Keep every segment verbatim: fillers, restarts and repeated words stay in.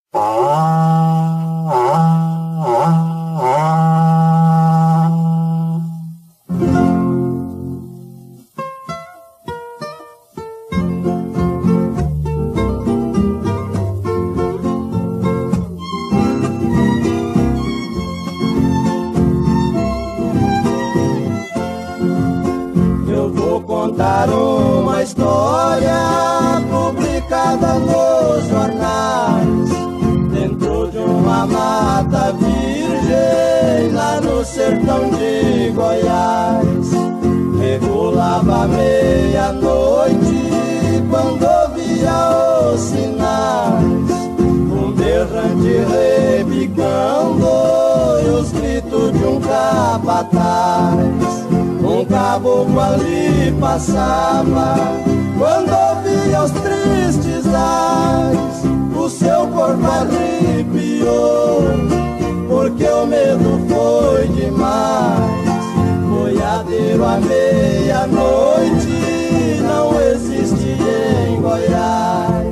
Eu vou contar uma história publicada nos jornais, dentro de uma mata virgem lá no sertão de Goiás. Regulava meia-noite quando ouvia os sinais, um berrante rebicando e os gritos de um capataz. Um caboclo ali passava quando ouvia os tristes ais, o seu corpo arrepiou, porque o medo foi demais. Boiadeiro à meia-noite não existe em Goiás.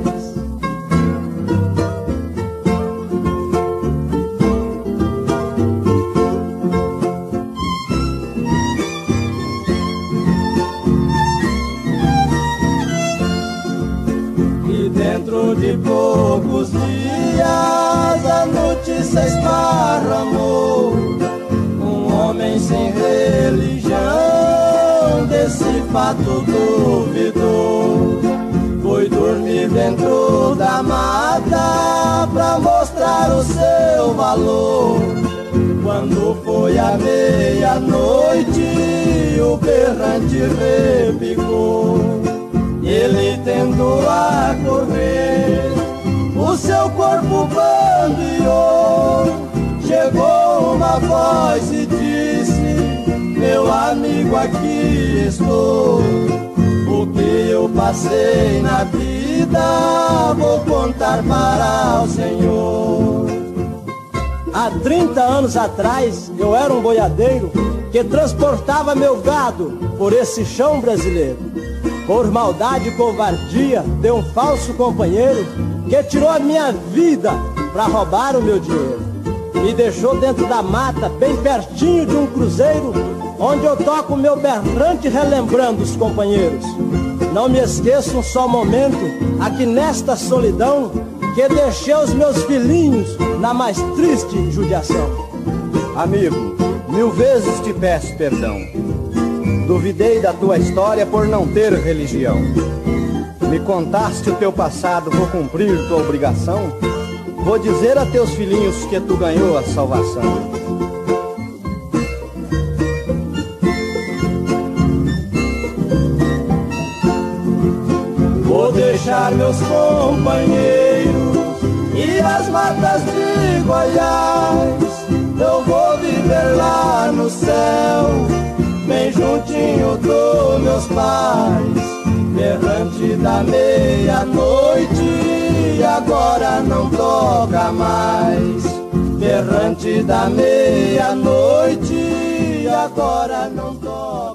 Dentro de poucos dias a notícia esparramou, um homem sem religião desse fato duvidou. Foi dormir dentro da mata pra mostrar o seu valor. Quando foi a meia-noite o berrante rebicou. Ele tentou a correr, o seu corpo bambeou. Chegou uma voz e disse: meu amigo, aqui estou. O que eu passei na vida vou contar para o Senhor. Há trinta anos atrás eu era um boiadeiro que transportava meu gado por esse chão brasileiro. Por maldade e covardia de um falso companheiro que tirou a minha vida para roubar o meu dinheiro. Me deixou dentro da mata, bem pertinho de um cruzeiro, onde eu toco meu berrante relembrando os companheiros. Não me esqueço um só momento, aqui nesta solidão, que deixei os meus filhinhos na mais triste judiação. Amigo, mil vezes te peço perdão. Duvidei da tua história por não ter religião. Me contaste o teu passado, vou cumprir tua obrigação. Vou dizer a teus filhinhos que tu ganhou a salvação. Vou deixar meus companheiros e as matas de Goiás. Eu vou viver lá no céu, bem juntinho dos meus pais. Berrante da meia-noite agora não toca mais. Berrante da meia-noite agora não toca.